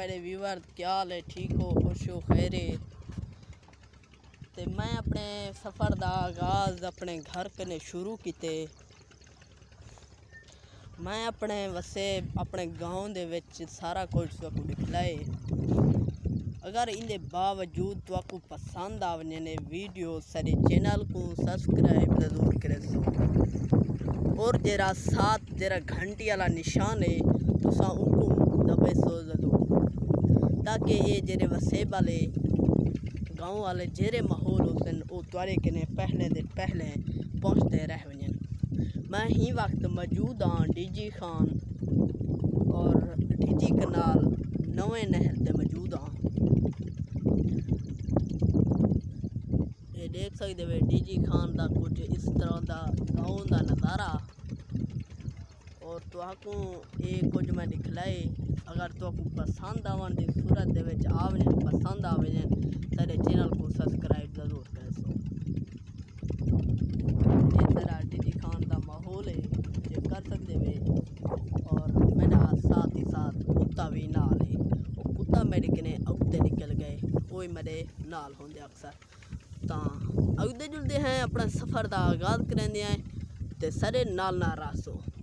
मेरे व्यूअर क्या हाल है, ठीक हो, खुश हो, खैर है। तो मैं अपने सफ़र का आगाज़ अपने घर कने शुरू किते। मैं अपने वसे अपने गाँव दे विच सारा कुछ तुहानू दिखलाए। अगर इनके बावजूद तुहानू पसंद आ वने वीडियो सारे चैनल को सब्सक्राइब जरूर करें और जरा साथ जरा घंटी वाला निशान है तुसा उनको दबे सो जरूर, ताकि ये जेरे वसे वाले गाँव वाले जेरे माहौल होसन वो तुआरे कने पहले दे पहले पहुँचते रह वजन। मैं ही वक्त मौजूद हाँ डीजी खान और डीजी कनाल नवे नहर से मौजूद हाँ। ये देख सकते वे डीजी खान का कुछ इस तरह का गाँव का नज़ारा। और तुहाकू ये कुछ मैं दिखलाए। अगर तुहाकू पसंद आवन की सूरत दे विच आवने पसंद आवे सारे चैनल को सब्सक्राइब जरूर करें। सो इस तरह डीजी खान का माहौल है ये कर सकते वे। और मेरा साथ ही साथ कुत्ता भी नाल है, वो कुत्ता मेरे कने अगते निकल गए, वो मेरे नाल होंगे अक्सर। तो अगते जुलते हैं अपना सफ़र का आगाज़ करेंगे हैं तो सारे नाल ना रासो।